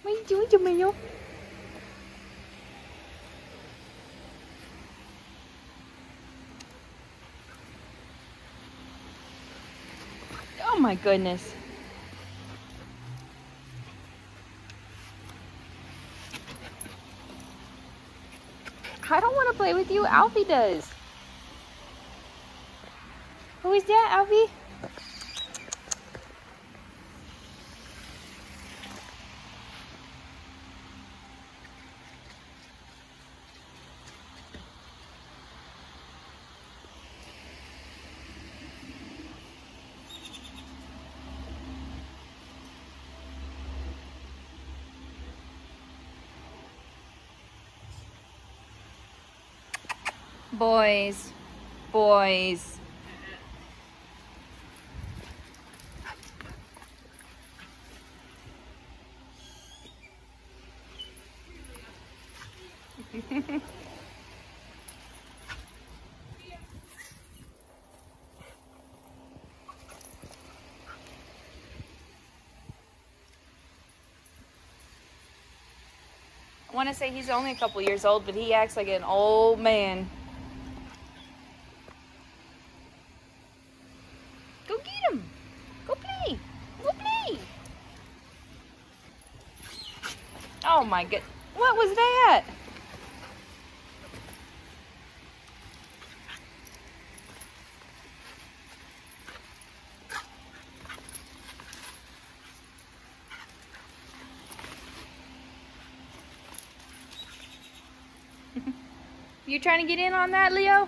What are you doing, Jamil? Oh my goodness. I don't want to play with you. Alfie does. Who is that, Alfie? Boys. Boys. I want to say he's only a couple years old, but he acts like an old man. Go get him. Go play. Go play. Oh my god. What was that? You trying to get in on that, Leo?